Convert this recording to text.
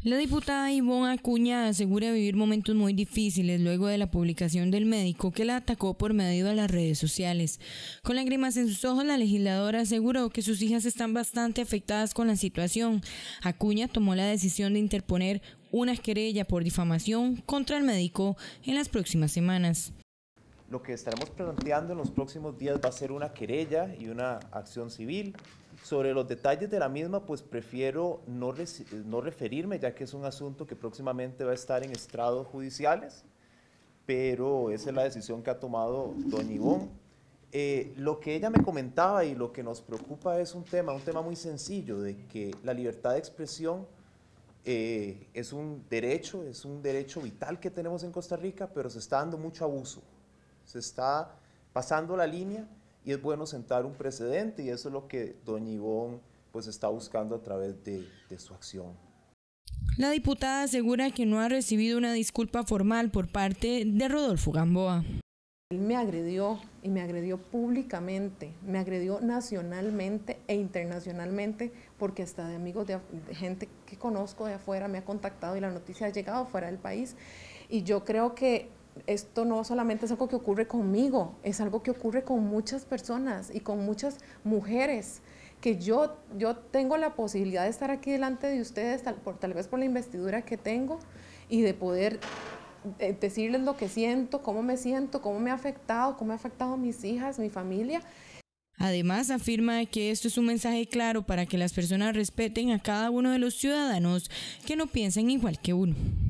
La diputada Ivonne Acuña asegura vivir momentos muy difíciles luego de la publicación del médico que la atacó por medio de las redes sociales. Con lágrimas en sus ojos, la legisladora aseguró que sus hijas están bastante afectadas con la situación. Acuña tomó la decisión de interponer una querella por difamación contra el médico en las próximas semanas. Lo que estaremos planteando en los próximos días va a ser una querella y una acción civil. Sobre los detalles de la misma, pues prefiero no referirme, ya que es un asunto que próximamente va a estar en estrados judiciales, pero esa es la decisión que ha tomado doña Ivonne. Lo que ella me comentaba y lo que nos preocupa es un tema muy sencillo, de que la libertad de expresión es un derecho vital que tenemos en Costa Rica, pero se está dando mucho abuso. Se está pasando la línea y es bueno sentar un precedente, y eso es lo que doña Ivonne pues está buscando a través de su acción. La diputada asegura que no ha recibido una disculpa formal por parte de Rodolfo Gamboa. Él me agredió y me agredió públicamente, me agredió nacionalmente e internacionalmente, porque hasta de amigos de gente que conozco de afuera me ha contactado y la noticia ha llegado fuera del país. Y yo creo que esto no solamente es algo que ocurre conmigo, es algo que ocurre con muchas personas y con muchas mujeres, que yo tengo la posibilidad de estar aquí delante de ustedes, tal vez por la investidura que tengo, y de poder decirles lo que siento, cómo me ha afectado, cómo ha afectado a mis hijas, mi familia. Además, afirma que esto es un mensaje claro para que las personas respeten a cada uno de los ciudadanos que no piensen igual que uno.